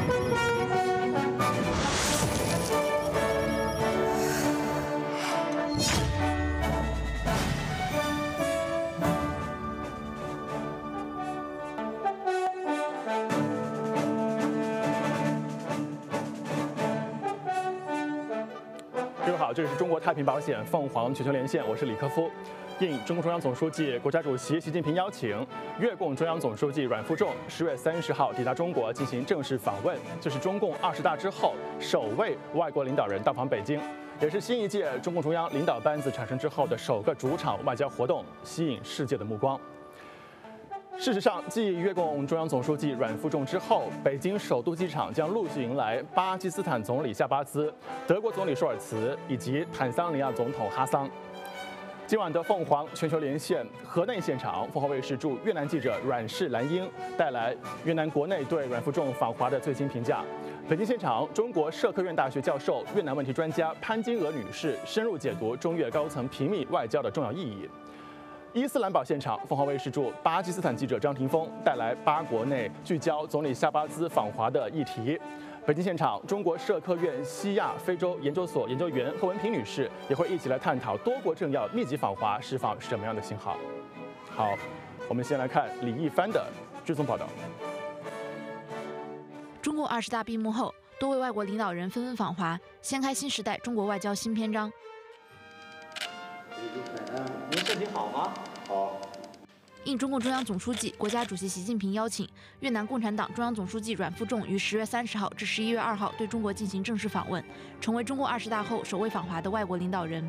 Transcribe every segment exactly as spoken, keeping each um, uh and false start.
各位好，这里是中国太平保险凤凰全球连线，我是李克夫。应中共中央总书记、国家主席习近平邀请，越共中央总书记阮富仲十月三十号抵达中国进行正式访问，这是中共二十大之后首位外国领导人到访北京，也是新一届中共中央领导班子产生之后的首个主场外交活动，吸引世界的目光。事实上，继越共中央总书记阮富仲之后，北京首都机场将陆续迎来巴基斯坦总理夏巴兹、德国总理舒尔茨以及坦桑尼亚总统哈桑。今晚的凤凰全球连线河内现场，凤凰卫视驻越南记者阮氏兰英带来越南国内对阮富仲访华的最新评价。北京现场，中国社科院大学教授、越南问题专家潘金娥女士深入解读中越高层频密外交的重要意义。伊斯兰堡现场，凤凰卫视驻巴基斯坦记者张霆锋带来巴国内聚焦总理夏巴兹访华的议题。北京现场，中国社科院西亚非洲研究所研究员贺文平女士也会一起来探讨多国政要密集访华释放什么样的信号。好，我们先来看李一帆的追踪报道。 中共二十大闭幕后，多位外国领导人纷纷访华，掀开新时代中国外交新篇章。 您身体好吗？好。 应中共中央总书记、国家主席习近平邀请，越南共产党中央总书记阮富仲于十月三十号至十一月二号对中国进行正式访问，成为中共二十大后首位访华的外国领导人。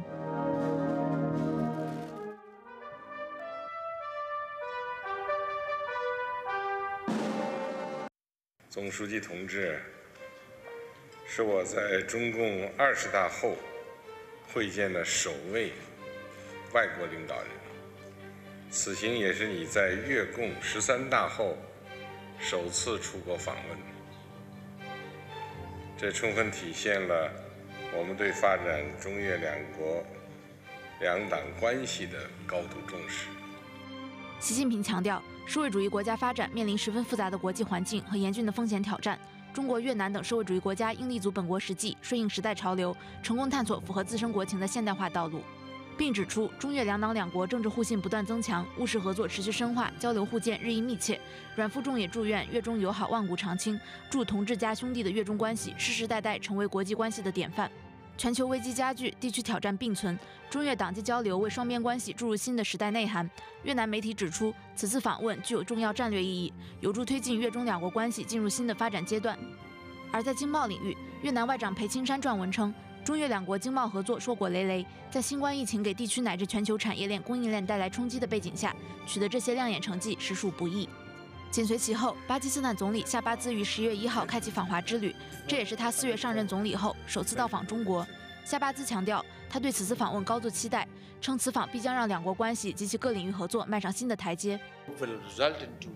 总书记同志，是我在中共二十大后会见的首位外国领导人，此行也是你在越共十三大后首次出国访问，这充分体现了我们对发展中越两国两党关系的高度重视。 习近平强调，社会主义国家发展面临十分复杂的国际环境和严峻的风险挑战，中国、越南等社会主义国家应立足本国实际，顺应时代潮流，成功探索符合自身国情的现代化道路。并指出，中越两党两国政治互信不断增强，务实合作持续深化，交流互鉴日益密切。阮富仲也祝愿越中友好万古长青，祝同志家兄弟的越中关系世世代代成为国际关系的典范。全球危机加剧，地区挑战并存，中越党际交流为双边关系注入新的时代内涵。越南媒体指出，此次访问具有重要战略意义，有助推进越中两国关系进入新的发展阶段。而在经贸领域，越南外长裴青山撰文称，中越两国经贸合作硕果累累，在新冠疫情给地区乃至全球产业链、供应链带来冲击的背景下，取得这些亮眼成绩实属不易。紧随其后，巴基斯坦总理夏巴兹于十月一号开启访华之旅，这也是他四月上任总理后首次到访中国。夏巴兹强调，他对此次访问高度期待，称此访必将让两国关系及其各领域合作迈上新的台阶。 Will result into,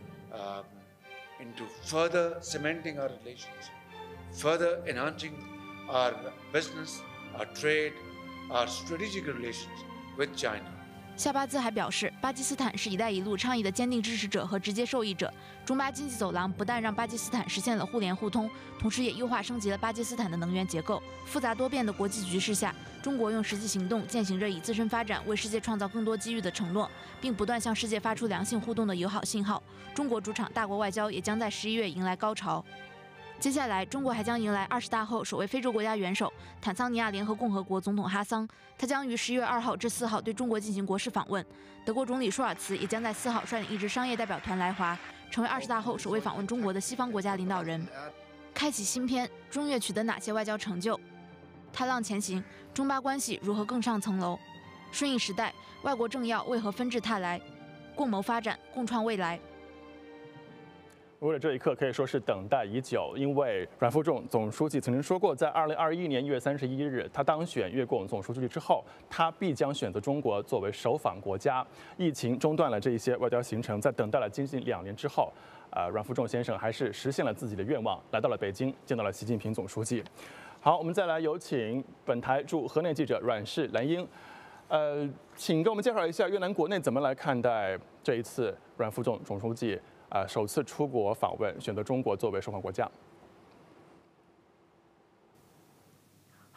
uh, into further cementing our relations, further enhancing our business, our trade, our strategic relations with China. 夏巴兹还表示，巴基斯坦是一带一路倡议的坚定支持者和直接受益者。中巴经济走廊不但让巴基斯坦实现了互联互通，同时也优化升级了巴基斯坦的能源结构。复杂多变的国际局势下，中国用实际行动践行着以自身发展为世界创造更多机遇的承诺，并不断向世界发出良性互动的友好信号。中国主场大国外交也将在十一月迎来高潮。接下来，中国还将迎来二十大后首位非洲国家元首坦桑尼亚联合共和国总统哈桑，他将于十月二号至四号对中国进行国事访问。德国总理舒尔茨也将在四号率领一支商业代表团来华，成为二十大后首位访问中国的西方国家领导人。开启新篇，中越取得哪些外交成就？踏浪前行，中巴关系如何更上层楼？顺应时代，外国政要为何纷至沓来？共谋发展，共创未来。 为了这一刻，可以说是等待已久。因为阮富仲总书记曾经说过，在二零二一年一月三十一日，他当选越共总书记之后，他必将选择中国作为首访国家。疫情中断了这一些外交行程，在等待了将近两年之后，呃，阮富仲先生还是实现了自己的愿望，来到了北京，见到了习近平总书记。好，我们再来有请本台驻河内记者阮氏兰英。呃，请给我们介绍一下越南国内怎么来看待这一次阮富仲总书记。呃，首次出国访问，选择中国作为首访国家。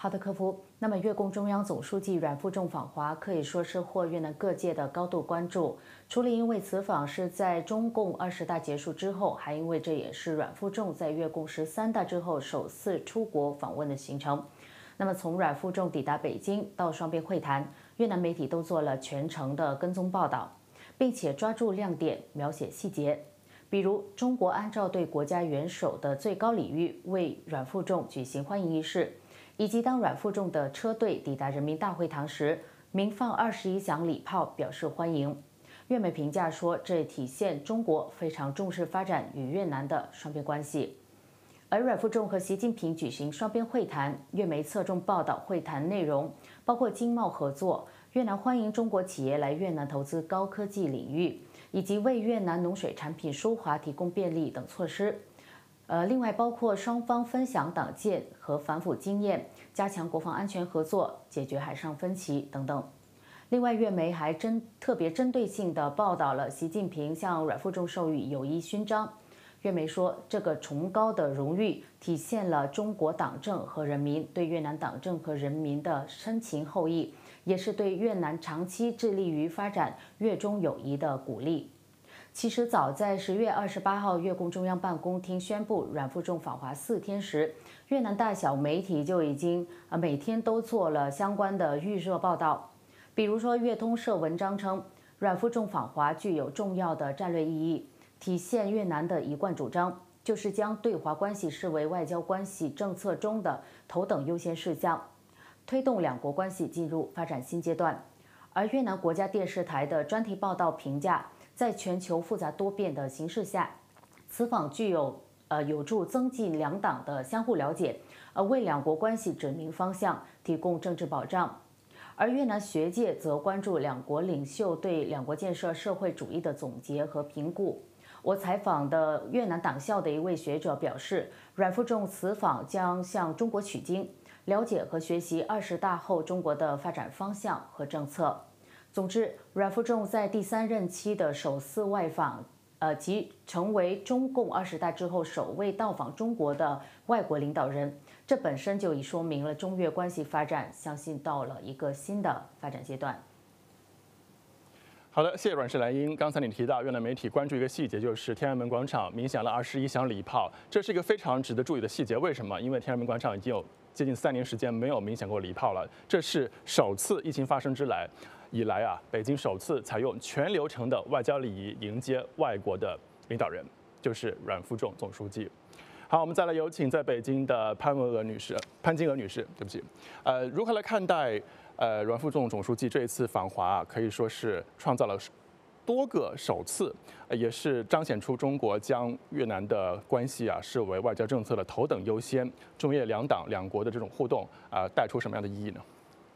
好的，科夫。那么，越共中央总书记阮富仲访华可以说是获越南各界的高度关注。除了因为此访是在中共二十大结束之后，还因为这也是阮富仲在越共十三大之后首次出国访问的行程。那么，从阮富仲抵达北京到双边会谈，越南媒体都做了全程的跟踪报道，并且抓住亮点，描写细节。比如，中国按照对国家元首的最高礼遇，为阮富仲举行欢迎仪式。以及当阮富仲的车队抵达人民大会堂时，鸣放二十一响礼炮表示欢迎。越媒评价说，这体现中国非常重视发展与越南的双边关系。而阮富仲和习近平举行双边会谈，越媒侧重报道会谈内容，包括经贸合作、越南欢迎中国企业来越南投资高科技领域，以及为越南农水产品输华提供便利等措施。呃，另外包括双方分享党建和反腐经验，加强国防安全合作，解决海上分歧等等。另外，越媒还针特别针对性地报道了习近平向阮富仲授予友谊勋章。越媒说，这个崇高的荣誉体现了中国党政和人民对越南党政和人民的深情厚谊，也是对越南长期致力于发展越中友谊的鼓励。其实早在十月二十八号，越共中央办公厅宣布阮富仲访华四天时，越南大小媒体就已经呃每天都做了相关的预热报道。比如说，越通社文章称，阮富仲访华具有重要的战略意义，体现越南的一贯主张，就是将对华关系视为外交关系政策中的头等优先事项，推动两国关系进入发展新阶段。而越南国家电视台的专题报道评价，在全球复杂多变的形势下，此访具有呃有助增进两党的相互了解，呃为两国关系指明方向，提供政治保障。而越南学界则关注两国领袖对两国建设社会主义的总结和评估。我采访的越南党校的一位学者表示，阮富仲此访将向中国取经，了解和学习二十大后中国的发展方向和政策。总之，阮富仲在第三任期的首次外访，呃，即成为中共二十大之后首位到访中国的外国领导人，这本身就已说明了中越关系发展，相信到了一个新的发展阶段。 好的，谢谢阮氏莱英。刚才你提到越南媒体关注一个细节，就是天安门广场鸣响了二十一响礼炮，这是一个非常值得注意的细节。为什么？因为天安门广场已经有接近三年时间没有鸣响过礼炮了，这是首次疫情发生之来。以来啊，北京首次采用全流程的外交礼仪迎接外国的领导人，就是阮富仲总书记。好，我们再来有请在北京的潘文娥女士、潘金娥女士，对不起，呃，如何来看待呃阮富仲总书记这一次访华啊？可以说是创造了多个首次，也是彰显出中国将越南的关系啊视为外交政策的头等优先，中越两党两国的这种互动啊，带出什么样的意义呢？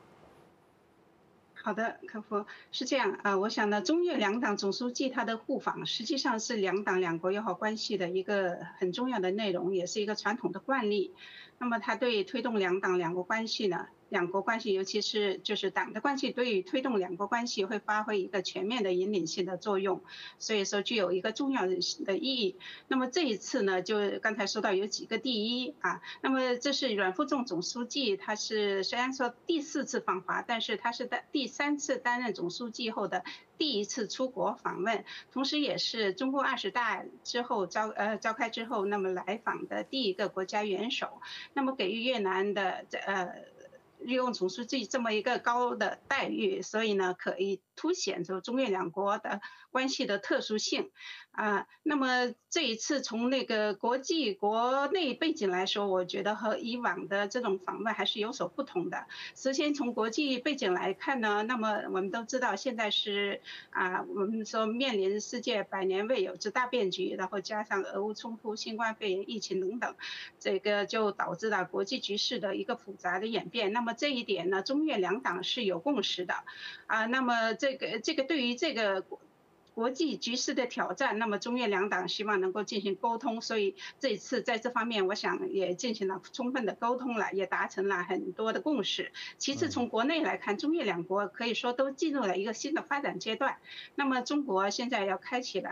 好的，客服是这样啊、呃，我想呢，中越两党总书记他的互访，实际上是两党两国友好关系的一个很重要的内容，也是一个传统的惯例。那么，他对推动两党两国关系呢，两国关系，尤其是就是党的关系，对于推动两国关系会发挥一个全面的引领性的作用，所以说具有一个重要的意义。那么这一次呢，就刚才说到有几个第一啊，那么这是阮富仲总书记，他是虽然说第四次访华，但是他是第三次担任总书记后的第一次出国访问，同时也是中共二十大之后召呃召开之后，那么来访的第一个国家元首，那么给予越南的呃。越共总书记这么一个高的待遇，所以呢，可以凸显出中越两国的关系的特殊性啊、呃。那么这一次从那个国际国内背景来说，我觉得和以往的这种访问还是有所不同的。首先从国际背景来看呢，那么我们都知道现在是啊、呃，我们说面临世界百年未有之大变局，然后加上俄乌冲突、新冠肺炎疫情等等，这个就导致了国际局势的一个复杂的演变。那么这一点呢，中越两党是有共识的，啊，那么这个这个对于这个国际局势的挑战，那么中越两党希望能够进行沟通，所以这一次在这方面，我想也进行了充分的沟通了，也达成了很多的共识。其次，从国内来看，中越两国可以说都进入了一个新的发展阶段。那么中国现在要开启了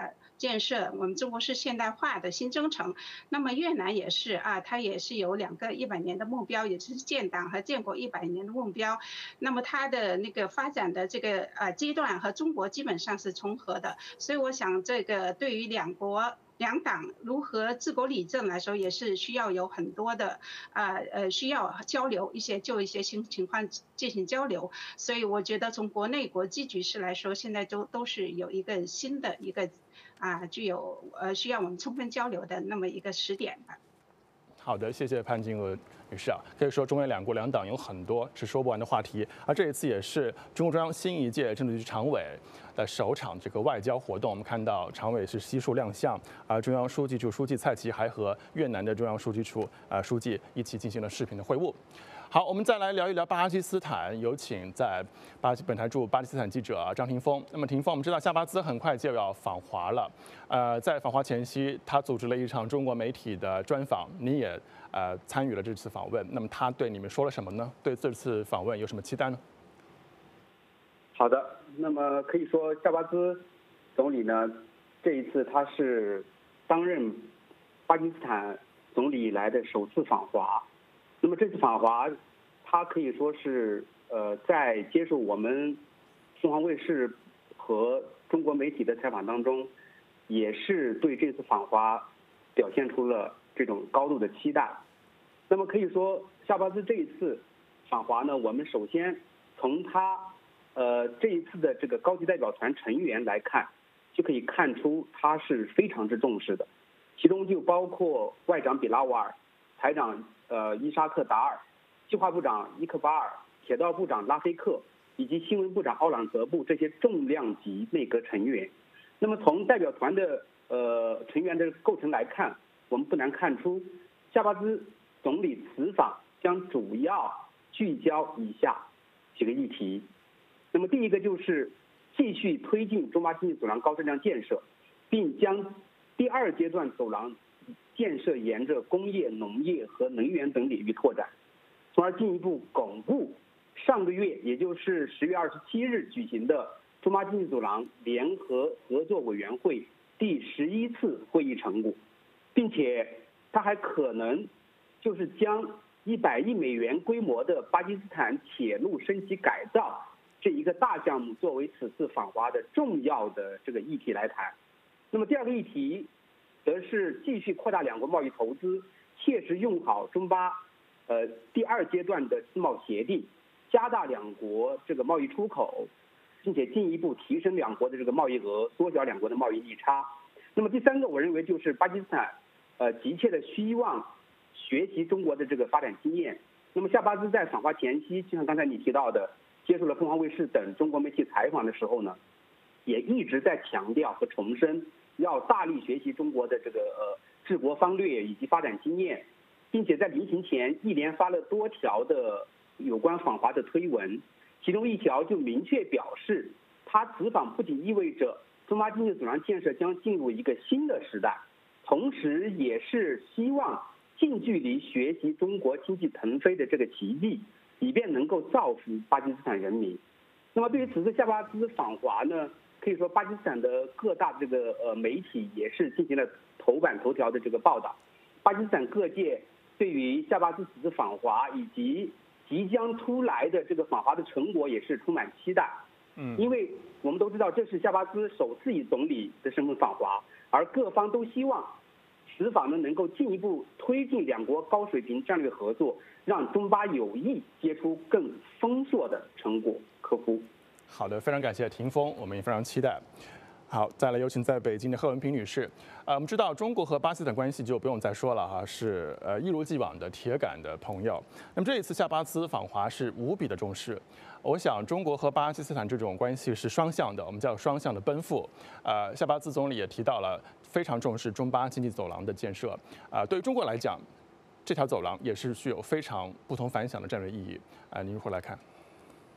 建设我们中国式现代化的新征程。那么越南也是啊，它也是有两个一百年的目标，也就是建党和建国一百年的目标。那么它的那个发展的这个呃阶段和中国基本上是重合的，所以我想这个对于两国。两党如何治国理政来说，也是需要有很多的，呃呃，需要交流一些，就一些情情况进行交流。所以我觉得从国内国际局势来说，现在都都是有一个新的一个啊，具有呃需要我们充分交流的那么一个时点吧。 好的，谢谢潘金娥女士啊。可以说，中越两国两党有很多是说不完的话题，而这一次也是中共中央新一届政治局常委的首场这个外交活动。我们看到常委是悉数亮相，而中央书记处书记蔡奇还和越南的中央书记处呃书记一起进行了视频的会晤。好，我们再来聊一聊巴基斯坦，有请在巴基本台驻巴基斯坦记者张霆锋。那么霆锋，我们知道夏巴兹很快就要访华了，呃，在访华前夕，他组织了一场中国媒体的专访，你也呃参与了这次访问。那么他对你们说了什么呢？对这次访问有什么期待呢？ 好的，那么可以说夏巴兹总理呢，这一次他是担任巴基斯坦总理以来的首次访华。那么这次访华，他可以说是呃，在接受我们凤凰卫视和中国媒体的采访当中，也是对这次访华表现出了这种高度的期待。那么可以说，夏巴兹这一次访华呢，我们首先从他呃这一次的这个高级代表团成员来看，就可以看出他是非常之重视的，其中就包括外长比拉瓦尔、财长呃伊沙克达尔、计划部长伊克巴尔、铁道部长拉菲克以及新闻部长奥朗泽布这些重量级内阁成员。那么从代表团的呃成员的构成来看，我们不难看出，夏巴兹总理此访将主要聚焦以下几个议题。那么第一个就是继续推进中巴经济走廊高质量建设，并将第二阶段走廊建设沿着工业、农业和能源等领域拓展，从而进一步巩固上个月，也就是十月二十七日举行的中巴经济走廊联合合作委员会第十一次会议成果，并且它还可能就是将一百亿美元规模的巴基斯坦铁路升级改造这一个大项目作为此次访华的重要的这个议题来谈。那么第二个议题则是继续扩大两国贸易投资，切实用好中巴呃第二阶段的自贸协定，加大两国这个贸易出口，并且进一步提升两国的这个贸易额，缩小两国的贸易逆差。那么第三个，我认为就是巴基斯坦呃急切的希望学习中国的这个发展经验。那么夏巴兹在访华前夕，就像刚才你提到的，接受了凤凰卫视等中国媒体采访的时候呢，也一直在强调和重申要大力学习中国的这个呃治国方略以及发展经验，并且在临行前一连发了多条的有关访华的推文，其中一条就明确表示，他此访不仅意味着中巴经济走廊建设将进入一个新的时代，同时也是希望近距离学习中国经济腾飞的这个奇迹，以便能够造福巴基斯坦人民。那么对于此次夏巴兹访华呢，可以说巴基斯坦的各大这个呃媒体也是进行了头版头条的这个报道。巴基斯坦各界对于夏巴兹此次访华以及即将出来的这个访华的成果也是充满期待。嗯，因为我们都知道这是夏巴兹首次以总理的身份访华，而各方都希望此访呢能够进一步推进两国高水平战略合作，让中巴友谊结出更丰硕的成果。客户。 好的，非常感谢霆锋，我们也非常期待。好，再来有请在北京的贺文平女士。呃，我们知道中国和巴基斯坦关系就不用再说了哈，是呃一如既往的铁杆的朋友。那么这一次夏巴兹访华是无比的重视。我想中国和巴基斯坦这种关系是双向的，我们叫双向的奔赴。呃，夏巴兹总理也提到了非常重视中巴经济走廊的建设。啊、呃，对于中国来讲，这条走廊也是具有非常不同凡响的战略意义。啊、呃，您如何来看？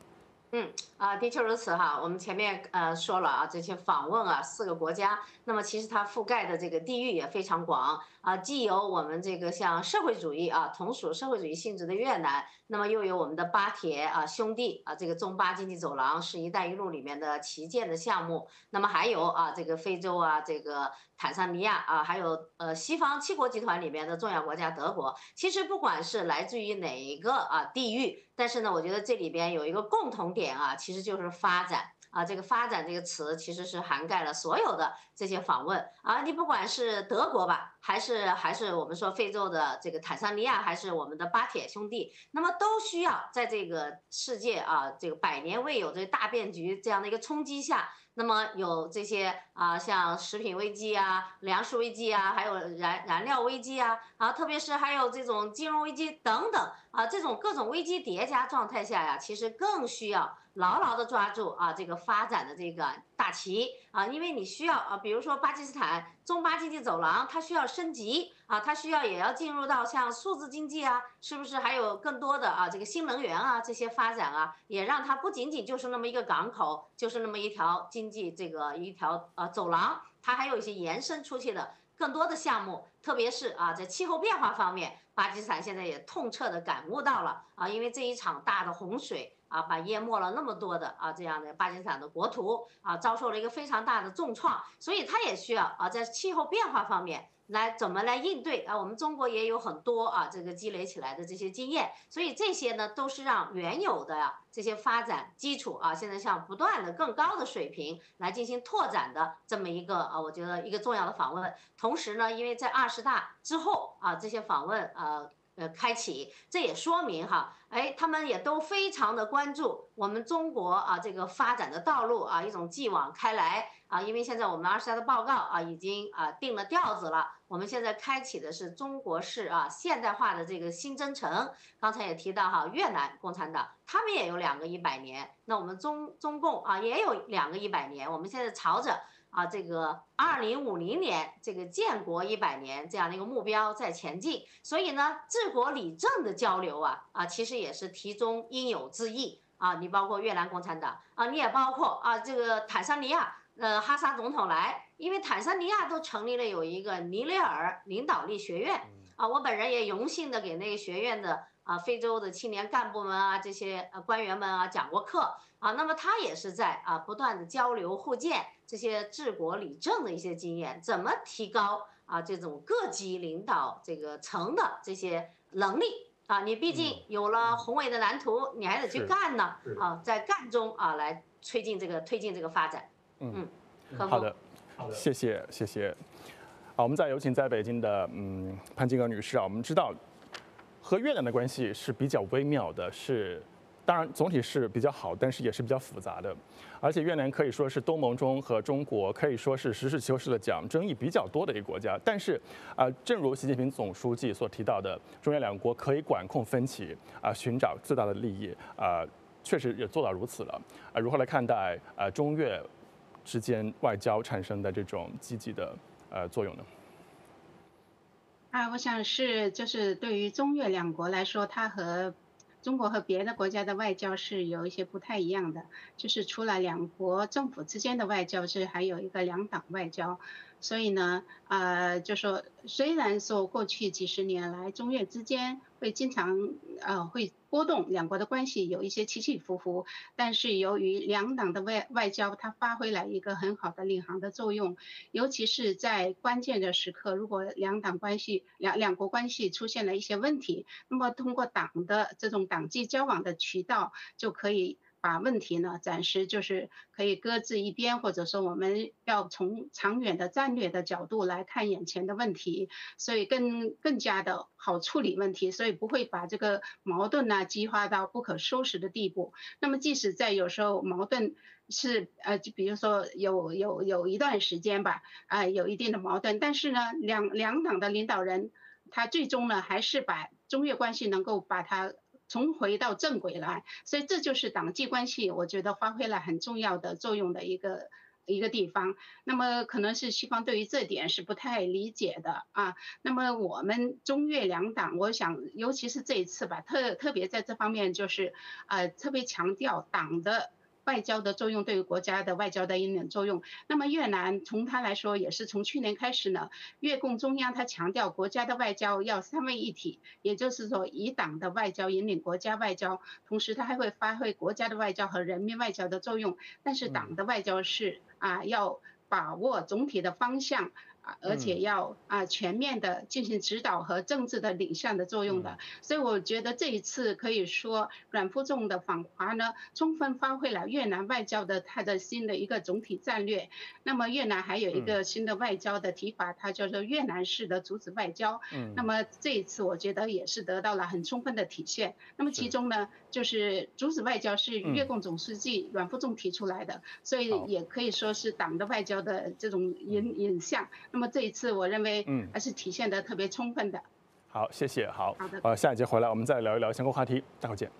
嗯啊，的确如此哈。我们前面呃说了啊，这些访问啊，四个国家，那么其实它覆盖的这个地域也非常广啊，既有我们这个像社会主义啊，同属社会主义性质的越南，那么又有我们的巴铁啊兄弟啊，这个中巴经济走廊是“一带一路”里面的旗舰的项目，那么还有啊这个非洲啊，这个坦桑尼亚啊，还有呃西方七国集团里面的重要国家德国。其实不管是来自于哪一个啊地域，但是呢，我觉得这里边有一个共同点啊，其实就是发展。啊，这个发展这个词其实是涵盖了所有的这些访问啊，你不管是德国吧，还是还是我们说非洲的这个坦桑尼亚，还是我们的巴铁兄弟，那么都需要在这个世界啊这个百年未有这大变局这样的一个冲击下。那么有这些啊，像食品危机啊、粮食危机啊，还有燃燃料危机啊，啊，特别是还有这种金融危机等等啊，这种各种危机叠加状态下呀，其实更需要牢牢的抓住啊这个发展的这个大旗啊，因为你需要啊，比如说巴基斯坦中巴经济走廊，它需要升级啊，它需要也要进入到像数字经济啊，是不是还有更多的啊这个新能源啊这些发展啊，也让它不仅仅就是那么一个港口，就是那么一条经济这个一条呃走廊，它还有一些延伸出去的更多的项目，特别是啊在气候变化方面，巴基斯坦现在也痛彻的感悟到了啊，因为这一场大的洪水。啊，把淹没了那么多的啊，这样的巴基斯坦的国土啊，遭受了一个非常大的重创，所以它也需要啊，在气候变化方面来怎么来应对啊？我们中国也有很多啊，这个积累起来的这些经验，所以这些呢，都是让原有的呀这些发展基础啊，现在向不断的更高的水平来进行拓展的这么一个啊，我觉得一个重要的访问。同时呢，因为在二十大之后啊，这些访问啊。呃，开启，这也说明哈，哎，他们也都非常的关注我们中国啊这个发展的道路啊，一种继往开来啊，因为现在我们二十大的报告啊已经啊定了调子了，我们现在开启的是中国式啊现代化的这个新征程。刚才也提到哈，越南共产党他们也有两个一百年，那我们中中共啊也有两个一百年，我们现在朝着。啊，这个二零五零年这个建国一百年这样的一个目标在前进，所以呢，治国理政的交流啊啊，其实也是题中应有之义啊。你包括越南共产党啊，你也包括啊这个坦桑尼亚，呃哈萨总统来，因为坦桑尼亚都成立了有一个尼雷尔领导力学院啊，我本人也荣幸的给那个学院的啊非洲的青年干部们啊这些呃官员们啊讲过课啊，那么他也是在啊不断的交流互鉴。这些治国理政的一些经验，怎么提高啊这种各级领导这个层的这些能力啊？你毕竟有了宏伟的蓝图，你还得去干呢啊，在干中啊来推进这个推进这个发展。 嗯，好的，谢谢谢谢。好，我们再有请在北京的嗯潘金娥女士啊，我们知道和越南的关系是比较微妙的，是。当然，总体是比较好，但是也是比较复杂的。而且越南可以说是东盟中和中国可以说是实事求是的讲，争议比较多的一个国家。但是，啊、呃，正如习近平总书记所提到的，中越两国可以管控分歧，啊、呃，寻找最大的利益，啊、呃，确实也做到如此了。啊、呃，如何来看待啊、呃、中越之间外交产生的这种积极的呃作用呢？ 啊，我想是就是对于中越两国来说，它和中国和别的国家的外交是有一些不太一样的，就是除了两国政府之间的外交是还有一个两党外交，所以呢，呃，就说虽然说过去几十年来中越之间会经常呃会波动，两国的关系有一些起起伏伏，但是由于两党的外外交，它发挥了一个很好的领航的作用，尤其是在关键的时刻，如果两党关系两两国关系出现了一些问题，那么通过党的这种党际交往的渠道，就可以把问题呢暂时就是可以搁置一边，或者说我们要从长远的战略的角度来看眼前的问题，所以更更加的好处理问题，所以不会把这个矛盾呢激化到不可收拾的地步。那么即使在有时候矛盾是呃，就比如说有有有一段时间吧，啊、呃、有一定的矛盾，但是呢两两党的领导人他最终呢还是把中越关系能够把它重回到正轨来，所以这就是党际关系，我觉得发挥了很重要的作用的一个一个地方。那么可能是西方对于这点是不太理解的啊。那么我们中越两党，我想尤其是这一次吧，特特别在这方面就是呃特别强调党的外交的作用对于国家的外交的引领作用。那么越南从它来说，也是从去年开始呢，越共中央它强调国家的外交要三位一体，也就是说以党的外交引领国家外交，同时它还会发挥国家的外交和人民外交的作用。但是党的外交是啊要把握总体的方向。而且要啊全面的进行指导和政治的领向的作用的，所以我觉得这一次可以说阮富仲的访华呢，充分发挥了越南外交的它的新的一个总体战略。那么越南还有一个新的外交的提法，它叫做越南式的竹子外交。嗯，那么这一次我觉得也是得到了很充分的体现。那么其中呢，就是竹子外交是越共总书记阮富仲提出来的，所以也可以说是党的外交的这种引引向。那么这一次，我认为还是体现得特别充分的。嗯、 好，谢谢。好， 好的。 呃，下一节回来我们再聊一聊相关话题，待会儿见。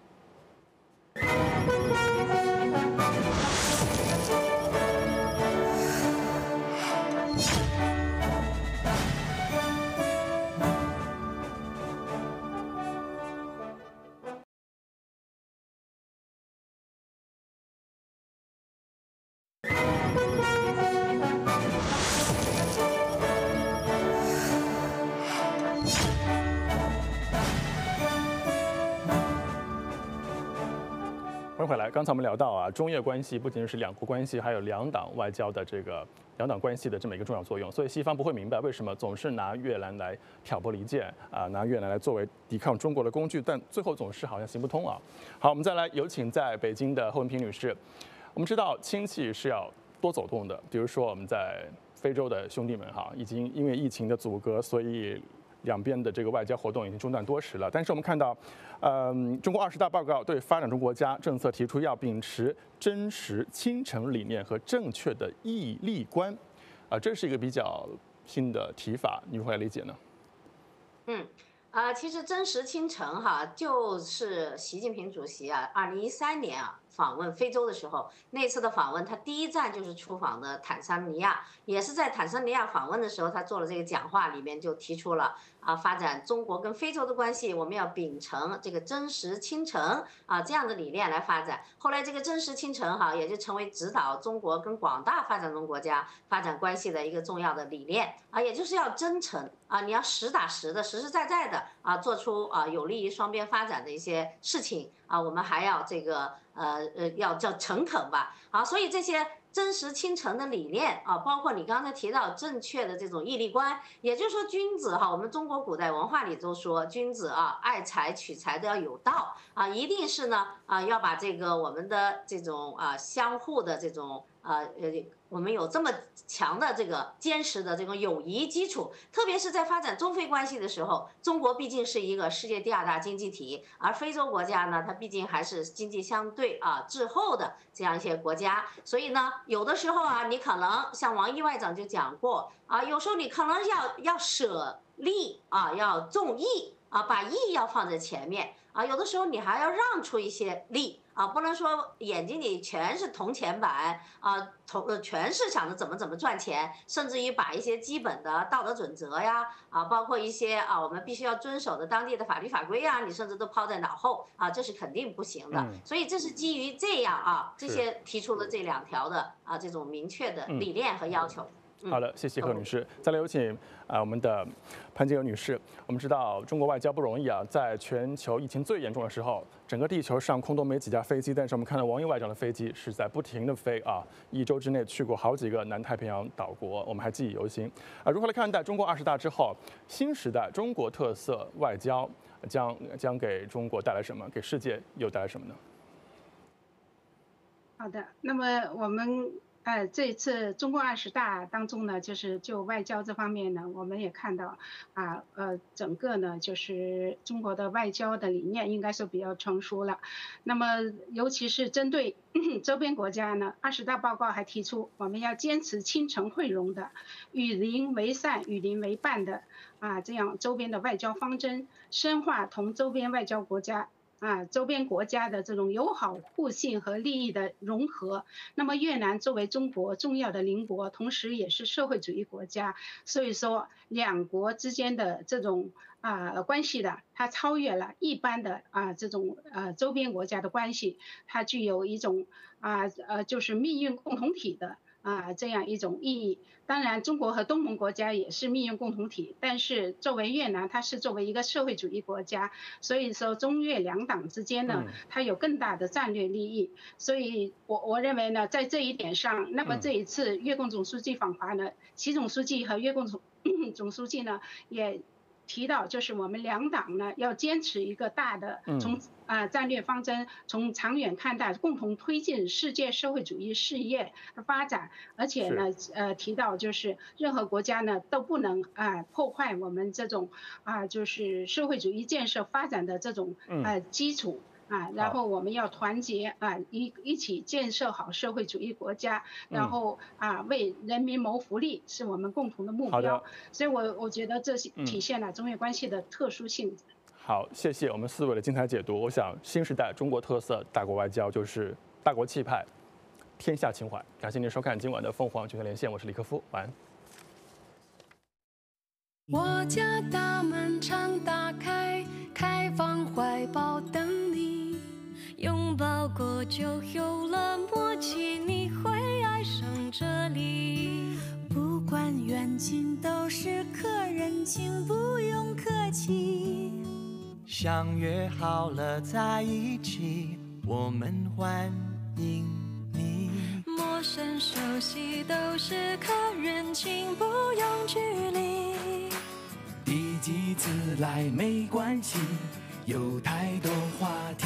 欢迎回来。刚才我们聊到啊，中越关系不仅是两国关系，还有两党外交的这个两党关系的这么一个重要作用。所以西方不会明白为什么总是拿越南来挑拨离间啊，拿越南来作为抵抗中国的工具，但最后总是好像行不通啊。好，我们再来有请在北京的侯文平女士。我们知道亲戚是要多走动的，比如说我们在非洲的兄弟们哈，已经因为疫情的阻隔，所以两边的这个外交活动已经中断多时了。但是我们看到，嗯，中国二十大报告对发展中国家政策提出要秉持真实、亲诚理念和正确的义利观，啊，这是一个比较新的提法，你如何来理解呢？ 嗯。啊、呃，其实真实亲诚哈，就是习近平主席啊，二零一三年啊访问非洲的时候，那次的访问，他第一站就是出访的坦桑尼亚，也是在坦桑尼亚访问的时候，他做了这个讲话，里面就提出了啊，发展中国跟非洲的关系，我们要秉承这个真实亲诚啊这样的理念来发展。后来这个真实亲诚哈，也就成为指导中国跟广大发展中国家发展关系的一个重要的理念啊，也就是要真诚啊，你要实打实的、实实在在的。啊，做出啊有利于双边发展的一些事情啊，我们还要这个呃呃要叫诚恳吧，啊，所以这些真实亲诚的理念啊，包括你刚才提到正确的这种义利观，也就是说君子哈，我们中国古代文化里都说君子啊爱财取财都要有道啊，一定是呢啊要把这个我们的这种啊相互的这种啊呃。我们有这么强的这个坚实的这种友谊基础，特别是在发展中非关系的时候，中国毕竟是一个世界第二大经济体，而非洲国家呢，它毕竟还是经济相对啊滞后的这样一些国家，所以呢，有的时候啊，你可能像王毅外长就讲过啊，有时候你可能要要舍利啊，要重义啊，把义要放在前面啊，有的时候你还要让出一些利。啊，不能说眼睛里全是铜钱板啊，铜呃全是想着怎么怎么赚钱，甚至于把一些基本的道德准则呀，啊，包括一些啊我们必须要遵守的当地的法律法规啊，你甚至都抛在脑后啊，这是肯定不行的。嗯、所以这是基于这样啊，这些提出了这两条的啊这种明确的理念和要求。 嗯、好的，谢谢贺女士。再来有请啊、呃、我们的潘金娥女士。我们知道中国外交不容易啊，在全球疫情最严重的时候，整个地球上空都没几架飞机，但是我们看到王毅外长的飞机是在不停的飞啊，一周之内去过好几个南太平洋岛国，我们还记忆犹新。啊，如何来看待中国二十大之后新时代中国特色外交将将给中国带来什么，给世界又带来什么呢？ 好的，那么我们。呃，这一次中共二十大当中呢，就是就外交这方面呢，我们也看到啊，呃，整个呢就是中国的外交的理念应该是比较成熟了。那么，尤其是针对周边国家呢，二十大报告还提出，我们要坚持亲诚惠容的、与邻为善、与邻为伴的啊这样周边的外交方针，深化同周边外交国家啊周边国家的这种友好互信和利益的融合。那么越南作为中国重要的邻国，同时也是社会主义国家，所以说两国之间的这种啊关系的，它超越了一般的啊这种呃周边国家的关系，它具有一种啊呃就是命运共同体的啊这样一种意义。当然，中国和东盟国家也是命运共同体，但是作为越南，它是作为一个社会主义国家，所以说中越两党之间呢，它有更大的战略利益。所以我我认为呢，在这一点上，那么这一次越共总书记访华呢，习总书记和越共总总书记呢也提到，就是我们两党呢要坚持一个大的从啊、呃、战略方针，从长远看待，共同推进世界社会主义事业的发展。而且呢，呃，提到就是任何国家呢都不能啊、呃、破坏我们这种啊、呃、就是社会主义建设发展的这种呃基础。啊，然后我们要团结啊，一一起建设好社会主义国家，然后啊为人民谋福利是我们共同的目标。所以我我觉得这是体现了中越关系的特殊性质。 好，谢谢我们四位的精彩解读。我想新时代中国特色大国外交就是大国气派、天下情怀。感谢您收看今晚的凤凰全球连线，我是李克夫，晚安。 我家大门常打开，开放怀抱等你，拥抱过就有了默契，你会爱上这里。不管远近都是客人，请不用客气。 相约好了在一起，我们欢迎你。 陌生熟悉都是客人，请不用距离。 第几次来没关系，有太多话题。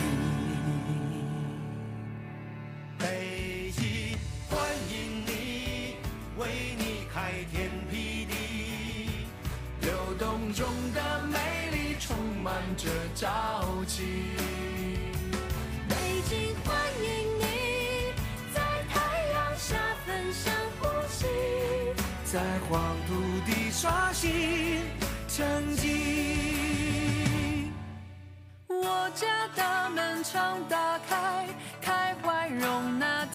北极欢迎你，为你开天辟地，流动中的美丽充满着朝气。 北京欢迎你，在太阳下分享呼吸， 在黄土地刷新成绩。 我家大门常打开，开怀容纳。